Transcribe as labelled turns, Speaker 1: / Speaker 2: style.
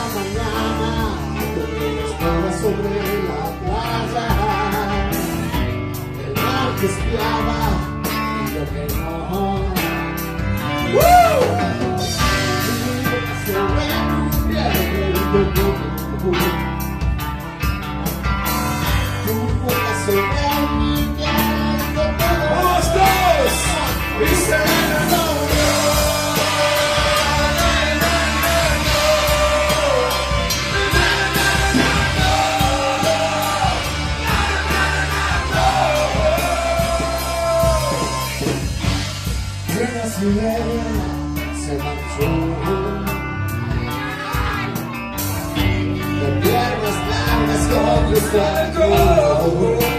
Speaker 1: mañana, dormimos todas sobre la playa. El mar que espiaba y yo que no. Sobre tu piel, tu boca sobre mi piel.
Speaker 2: ¡Vamos todos! ¡Y se
Speaker 1: Una sirena se marchó de piernas largas como cristal.